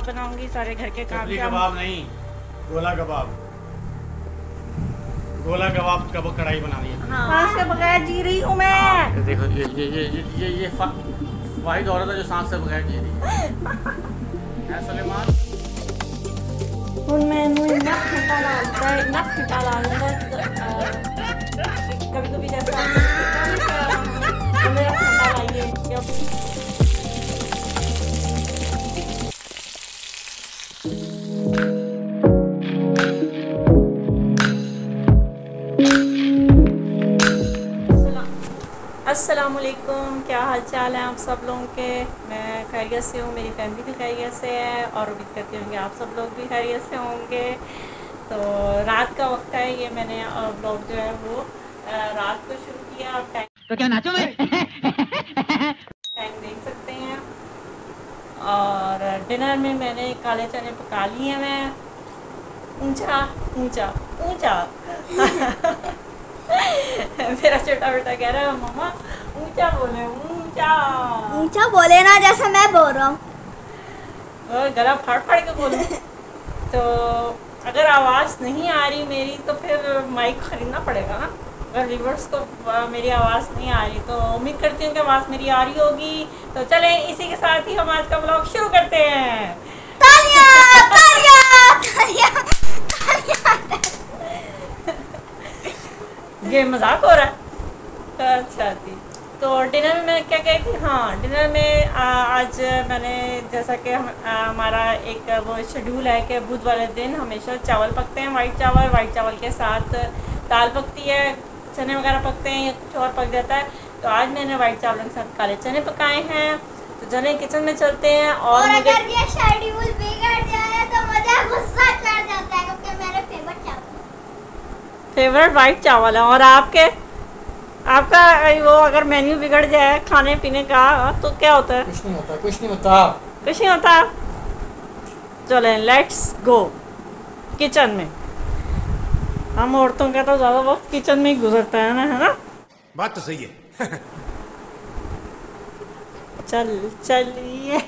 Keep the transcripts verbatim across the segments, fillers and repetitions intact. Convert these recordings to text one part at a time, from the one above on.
बनाऊंगी, सारे घर के काम। कबाब नहीं, गोला कबाब। गोला कबाब कब कढ़ाई बना दी है। हाँ, उसके बगैर जी रही हूँ मैं। हाँ, देखो ये ये ये ये ये ये वाहिद औरत है जो सांस से बगैर जी रही है। सलेमान मैं इतना खट्टा डालता है, इतना खट्टा डालता है कभी कभी जैसा मेरा खट्टा लाइए। अस्सलामुअलैकुम, क्या हाल चाल है आप सब लोगों के। मैं खैरियत से हूँ, मेरी फैमिली भी खैरियत से है और उम्मीद करती हूँ कि आप सब लोग भी खैरियत से होंगे। तो रात का वक्त है, ये मैंने ब्लॉग जो है वो रात को शुरू किया। आप टाइम तो क्या नाचो मैं टाइम देख सकते हैं। और डिनर में मैंने काले चने पका लिए हैं। मैं ऊंचा ऊंचा ऊंचा मेरा छोटा बेटा कह रहा है मम्मा ऊंचा बोले, ऊंचा ऊंचा बोले ना, जैसे मैं बोल रहा हूँ और गला फाड़ फाड़ के बोले। तो अगर आवाज़ नहीं आ रही मेरी तो फिर माइक ख़रीदना पड़ेगा ना। अगर व्यूअर्स को मेरी आवाज़ नहीं आ रही तो उम्मीद करती हूँ कि आवाज़ मेरी आ रही होगी। तो चलें इसी के साथ ही हम आज का ब्लॉग शुरू करते हैं। तालियां, तालियां, तालियां, तालियां। ये मजाक हो रहा है। अच्छा जी, तो डिनर में मैं क्या कही थी। हाँ, डिनर में आ, आज मैंने जैसा कि हम, आ, हमारा एक वो शेड्यूल है कि बुध वाले दिन हमेशा चावल पकते हैं, वाइट चावल। वाइट चावल के साथ दाल पकती है, चने वगैरह पकते हैं या कुछ और पक जाता है। तो आज मैंने वाइट चावल के साथ काले चने पकाए हैं। तो चलें किचन में चलते हैं। और, और अगर ये शेड्यूल बिगड़ जाए तो मुझे गुस्सा चढ़ जाता है क्योंकि मेरे फेवरेट चावल फेवरेट वाइट चावल है। और आपके आपका वो अगर मेन्यू बिगड़ जाए खाने पीने का तो क्या होता है। कुछ नहीं होता, कुछ नहीं होता, कुछ नहीं होता। चलें लेट्स गो किचन में। हम औरतों का तो ज़्यादा वक्त किचन में ही गुजरता है ना, है ना। बात तो सही है। चल चलिए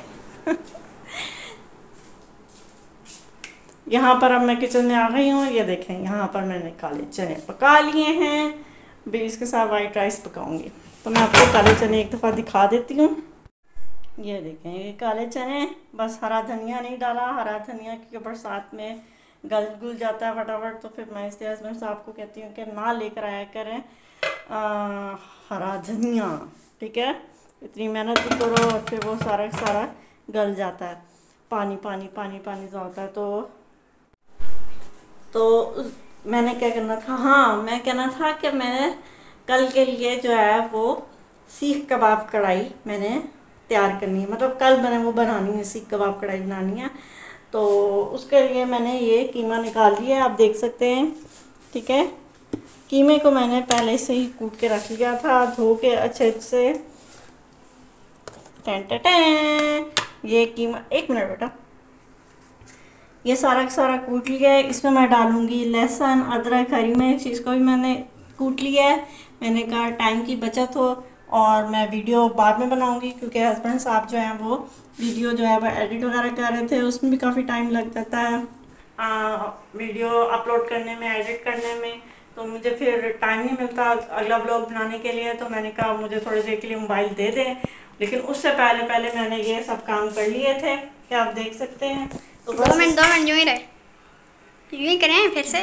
यहाँ पर अब मैं किचन में आ गई हूँ। ये देखें, यहाँ पर मैंने काले चने पका लिए हैं। भी इसके साथ वाइट राइस पकाऊंगी। तो मैं आपको काले चने एक दफ़ा दिखा देती हूँ। ये देखें, ये काले चने, बस हरा धनिया नहीं डाला। हरा धनिया के बरसात में गल गुल जाता है फटाफट। तो फिर मैं इसलिए हस्बैंड साहब को कहती हूँ कि ना लेकर आया करें आ, हरा धनिया, ठीक है। इतनी मेहनत भी करो और फिर वो सारा सारा गल जाता है, पानी पानी पानी पानी सा होता है। तो तो मैंने क्या करना था, हाँ मैं कहना था कि मैंने कल के लिए जो है वो सीख कबाब कढ़ाई मैंने तैयार करनी है। मतलब कल मैंने वो बनानी है, सीख कबाब कढ़ाई बनानी है। तो उसके लिए मैंने ये कीमा निकाल लिया है, आप देख सकते हैं, ठीक है। कीमे को मैंने पहले से ही कूट के रख लिया था, धो के अच्छे से। टें टें टें, ये कीमा, एक मिनट बेटा, ये सारा सारा कूट लिया है। इसमें मैं डालूंगी लहसुन, अदरक, हरी मिर्च। इसको भी मैंने कूट लिया है। मैंने कहा टाइम की बचत हो और मैं वीडियो बाद में बनाऊंगी क्योंकि हस्बैंड साहब जो हैं वो वीडियो जो है वो एडिट वगैरह कर रहे थे। उसमें भी काफ़ी टाइम लग जाता है आ, वीडियो अपलोड करने में, एडिट करने में। तो मुझे फिर टाइम नहीं मिलता अगला ब्लॉग बनाने के लिए। तो मैंने कहा मुझे थोड़ी देर के लिए मोबाइल दे दें। लेकिन उससे पहले पहले मैंने ये सब काम कर लिए थे, क्या आप देख सकते हैं। तो दो मिनट दो मिनट यूं ही रहे, यूं ही करें फिर से।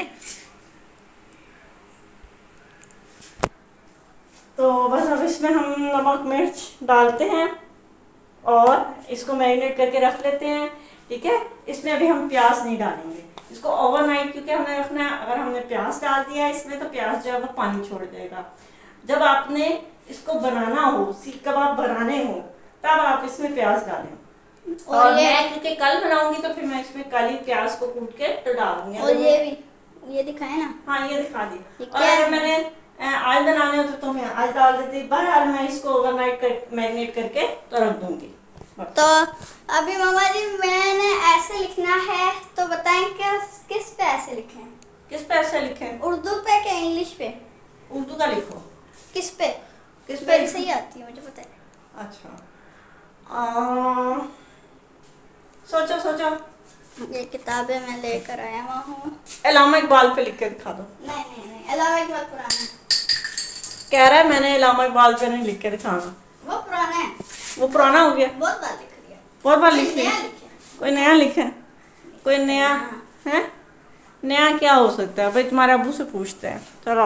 तो बस अब इसमें हम नमक मिर्च डालते हैं और इसको मैरिनेट करके रख लेते हैं, ठीक है। इसमें अभी हम प्याज नहीं डालेंगे, इसको ओवरनाइट क्योंकि हमने रखना है। अगर हमने प्याज डाल दिया इसमें तो प्याज जो है वो पानी छोड़ देगा। जब आपने इसको बनाना हो, सीख कबाब बनाने हो, तब आप इसमें प्याज डालें। और, और मैं क्योंकि कल बनाऊंगी तो फिर मैं इसमें कल ही प्याज को कूट के तो डालूंगी। और ये भी ये दिखाए ना। हाँ ये दिखा दी। और अगर मैंने आज बनाने होते तो मैं आज डाल देती। बहरहाल मैं इसको ओवरनाइट कर मैरिनेट करके तो रख दूंगी। तो अभी मामा जी मैंने ऐसे लिखना है तो बताएं क्या, किस पे ऐसे लिखें? किस पे ऐसे लिखें? उर्दू पे क्या इंग्लिश पे? उर्दू का लिखो। किस पे? किस पे सही आती है मुझे पता है। अच्छा आ, सोचो सोचो ये किताबें मैं लेकर आया हुआ हूँ। इलामा इकबाल पे लिख के दिखा दो। नहीं नहीं नहीं, अलावा इकबाल पुराना है। कह रहा है मैंने इलामा इकबाल पे नहीं लिख के दिखाना। वो पुराना है, वो पुराना हो गया, बहुत बार लिख लिया। बहुत बार कोई लिख लिया। नया लिखे। कोई नया लिखे, कोई नया है? नया क्या हो सकता है भाई? तुम्हारे अबू से पूछते हैं। चलो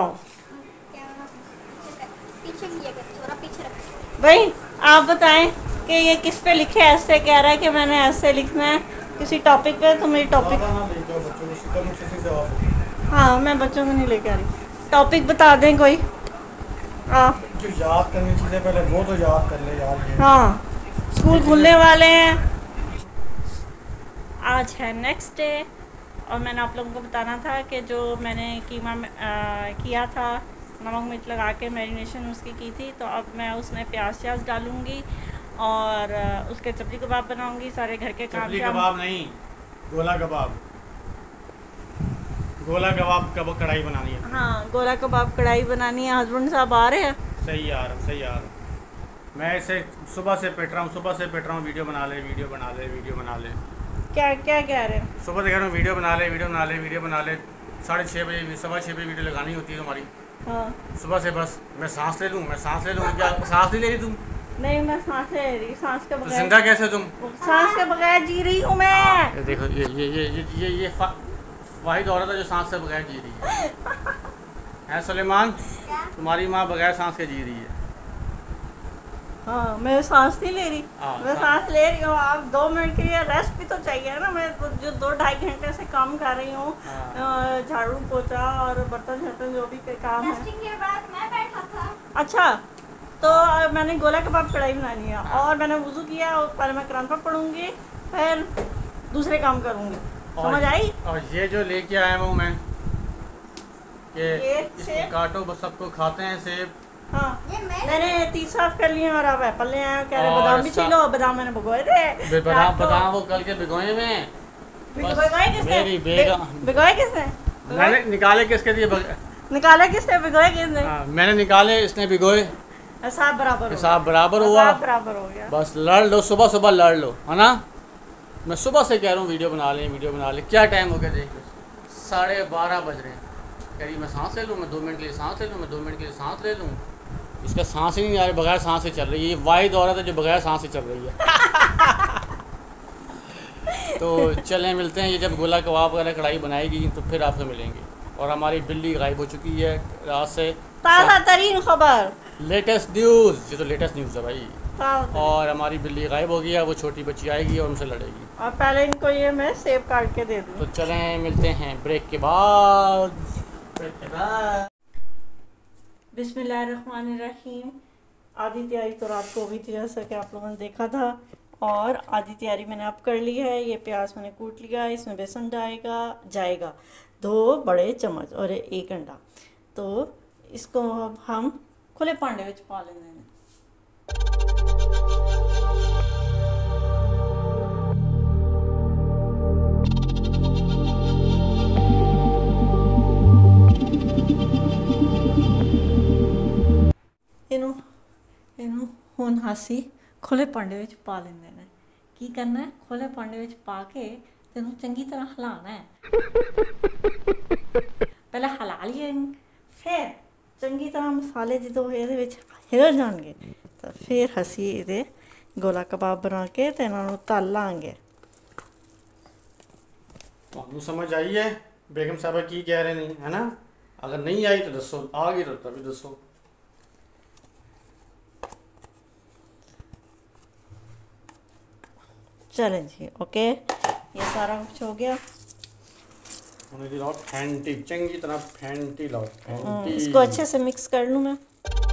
पीछे किया कर, थोड़ा पीछे रख। भाई आप बताएं कि ये किस पे लिखे? ऐसे कह रहा है कि मैंने ऐसे लिखना है किसी टॉपिक पे। तो मेरी टॉपिक, हाँ मैं बच्चों को नहीं लेके आ रही। टॉपिक बता दें कोई आप। जो याद करनी चीज़ें पहले वो तो याद कर ले यार। हाँ स्कूल खुलने वाले हैं, आज है नेक्स्ट डे। और मैंने आप लोगों को बताना था कि जो मैंने कीमा में, आ, किया था नमक मिर्च लगा के मैरिनेशन उसकी की थी, तो अब मैं उसमें प्याज श्याज डालूँगी और आ, उसके चपली कबाब बनाऊँगी। सारे घर के काम चपली कबाब नहीं, गोला कबाब। गोला कबाब कब कढ़ाई बनानी है? हाँ गोला कबाब कढ़ाई बनानी है। हस्बैंड साहब आ रहे हैं। सही यार, सही यार। मैं इसे सुबह से पिट रहा हूँ, सुबह से पिट रहा हूँ, वीडियो बना ले, वीडियो बना ले, वीडियो बना ले। क्या क्या कह रहे हैं? सुबह से कह रहा हूँ वीडियो बना ले, वीडियो बना ले, वीडियो बना ले। साढ़े छः बजे, सवा छः बजे वीडियो लगानी होती है तुम्हारी। हाँ सुबह से बस मैं सांस ले लूँ, मैं सांस ले लूँ। क्या सांस नहीं ले रही तुम? नहीं मैं सांस ले रही, सांस के तो बगैर। जिंदा कैसे तुम? सांस के बगैर जी रही हूँ मैं। ये देखो, ये ये ये ये ये, ये फा, वाहिद औरत है जो सांस से बगैर जी रही है। है सुलेमान, तुम्हारी माँ बगैर सांस के जी रही है। हाँ मैं सांस नहीं ले रही, हाँ, मैं सांस ले रही हूँ। आप दो मिनट के लिए रेस्ट भी तो चाहिए ना। मैं तो जो दो ढाई घंटे से काम कर रही हूँ, हाँ। झाड़ू पोछा और बर्तन शर्तन जो भी के काम है। टेस्टिंग के बाद मैं बैठा था। अच्छा तो अ, मैंने गोला कबाब कढ़ाई बनानी है और मैंने वुज़ू किया और पहले मैं कुरान पाक पढ़ूंगी, फिर दूसरे काम करूँगी। समझ आई? और ये जो लेके आया हूँ मैं, कि ये इसको सेब? काटो, बस सबको खाते हैं सेब। हाँ ये मैं मैंने तीस साफ कर लिए और अब एप्पल ले आए। कह रहे और बादाम भी सा- छीलो। बादाम मैंने भिगोए थे। बादाम रात को। बादाम वो कल के भिगोए में भिगोए किसने? मेरी बेगम। भि- भिगोए किसने? मैंने निकाले किसके दिए? बग... निकाले किसने? भिगोए किसने? हाँ, मैंने निकाले, इसने भिगोए। हिसाब बराबर हो हिसाब बराबर गया। हुआ। हिसाब बराबर हो गया। बस लड़ लो, सुबह सुबह लड़ लो, है ना। मैं सुबह से कह रहा हूँ वीडियो बना लें, वीडियो बना लें। क्या टाइम हो गया देख लो, साढ़े बारह बज रहे हैं। कह रही मैं सांस ले लूँ, मैं दो मिनट के लिए सांस ले लूँ, मैं दो मिनट के लिए सांस ले लूँ। इसका सांस ही नहीं आ रही, बगैर सांस से चल रही है। ये वाहिद औरत है जो बगैर सांस से चल रही है। तो चलें मिलते हैं। ये जब गोला कबाब वगैरह कढ़ाई बनाएगी तो फिर आपसे मिलेंगे। और हमारी बिल्ली गायब हो चुकी है रात से। ताज़ा तरीन खबर, लेटेस्ट न्यूज़, ये तो लेटेस्ट न्यूज़ है भाई। ताज़ा तरीन। और हमारी बिल्ली गायब हो गई है, वो छोटी बच्ची आएगी और उनसे लड़ेगी। और पहले इनको ये मैं सेब काट के दे दूँ। तो चलें मिलते हैं ब्रेक के बाद। ब्रेक के बाद बिस्मिल्लाहिर्रहमानिर्रहीम। आधी तैयारी तो रात को हुई थी जैसा कि आप लोगों ने देखा था, और आधी तैयारी मैंने अब कर ली है। ये प्याज मैंने कूट लिया, इसमें बेसन डालेगा जाएगा दो बड़े चम्मच और एक अंडा। तो इसको अब हम खुले भांडे में पा लेंगे। ਇਹਨੂੰ ਇਹਨੂੰ ਹੁਣ ਅਸੀਂ ਖੁੱਲੇ ਭਾਂਡੇ ਵਿੱਚ ਪਾ ਲੈਂਦੇ ਨੇ। ਕੀ ਕਰਨਾ ਹੈ? ਖੁੱਲੇ ਭਾਂਡੇ ਵਿੱਚ ਪਾ ਕੇ ਤੈਨੂੰ ਚੰਗੀ ਤਰ੍ਹਾਂ ਹਿਲਾਉਣਾ ਹੈ। ਪਹਿਲਾਂ ਹਿਲਾ ਲਈਏ, ਫਿਰ ਚੰਗੀ ਤਰ੍ਹਾਂ ਮਸਾਲੇ ਜਦੋਂ ਇਹਦੇ ਵਿੱਚ ਹਿਲ ਜਾਣਗੇ ਤਾਂ ਫਿਰ ਅਸੀਂ ਇਹਦੇ ਗੋਲਾ ਕਬਾਬ ਬਣਾ ਕੇ ਤੇ ਇਹਨਾਂ ਨੂੰ ਤਲ ਲਾਂਗੇ। ਤੁਹਾਨੂੰ ਸਮਝ ਆਈ ਹੈ बेगम साहबा की कह रहे नहीं है ना? अगर नहीं आई तो दसो, आ गई तो तभी दसो। चलें जी, ओके ये सारा कुछ हो गया। उन्हें लाओ फैंटी, चंगी तरह फैंटी लाओ, फैंटी। इसको अच्छे से मिक्स कर लूँ मैं।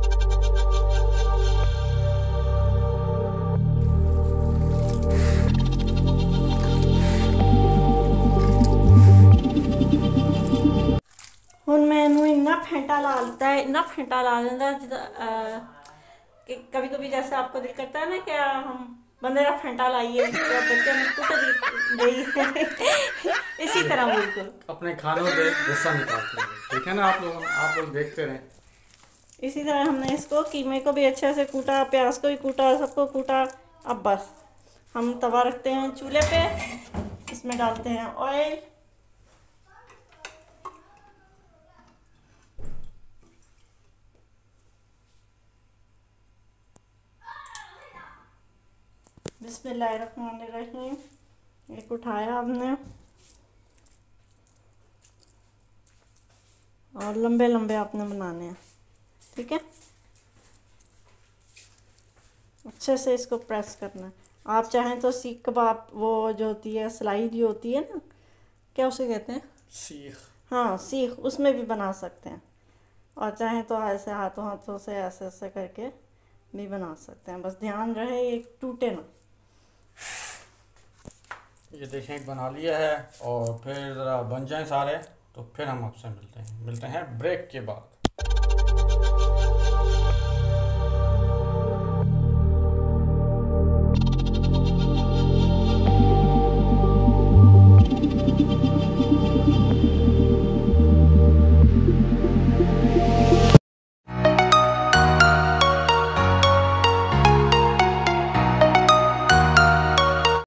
ਹੁਣ ਮੈਨੂੰ ਇੰਨਾ फेंटा ला लेता है, इतना फेंटा ला लेता है जिदा कि कभी कभी जैसे आपको दिल करता है ना कि हम बंदे का फेंटा लाइए तो बच्चे में कुछ नहीं। इसी तरह बिल्कुल अपने खानों पे गुस्सा निकालते हैं, ठीक है ना। आप लोग आप लोग देखते रहें। इसी तरह हमने इसको कीमे को भी अच्छे से कूटा, प्याज को भी कूटा, सबको कूटा। अब बस हम तवा रखते हैं चूल्हे पे इसमें डालते हैं ऑयल। बिस्मिल्लाहिर्रहमानिर्रहीम। एक उठाया हमने और लंबे लंबे आपने बनाने हैं, ठीक है। अच्छे से इसको प्रेस करना है। आप चाहें तो सीख कबाब, वो जो होती है सिलाई जो होती है ना, क्या उसे कहते हैं, सीख, हाँ सीख, उसमें भी बना सकते हैं। और चाहें तो ऐसे हाथों हाथों से ऐसे ऐसे करके भी बना सकते हैं, बस ध्यान रहे ये टूटे ना। ये देखें एक बना लिया है, और फिर ज़रा बन जाए सारे तो फिर हम आपसे मिलते हैं मिलते हैं ब्रेक के बाद।